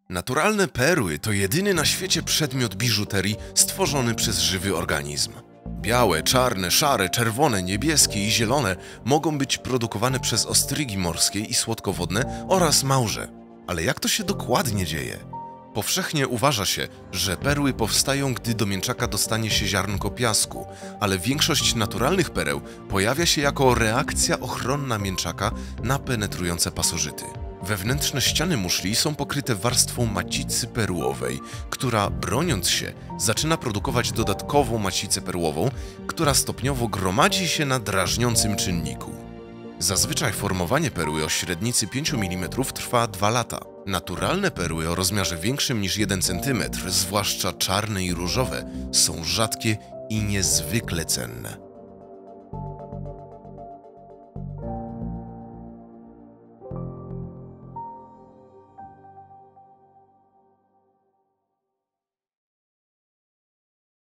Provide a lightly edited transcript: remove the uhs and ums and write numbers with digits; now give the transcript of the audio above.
Naturalne perły to jedyny na świecie przedmiot biżuterii stworzony przez żywy organizm. Białe, czarne, szare, czerwone, niebieskie i zielone mogą być produkowane przez ostrygi morskie i słodkowodne oraz małże. Ale jak to się dokładnie dzieje? Powszechnie uważa się, że perły powstają, gdy do mięczaka dostanie się ziarnko piasku, ale większość naturalnych pereł pojawia się jako reakcja ochronna mięczaka na penetrujące pasożyty. Wewnętrzne ściany muszli są pokryte warstwą macicy perłowej, która, broniąc się, zaczyna produkować dodatkową macicę perłową, która stopniowo gromadzi się na drażniącym czynniku. Zazwyczaj formowanie perły o średnicy 5 mm trwa 2 lata. Naturalne perły o rozmiarze większym niż 1 cm, zwłaszcza czarne i różowe, są rzadkie i niezwykle cenne.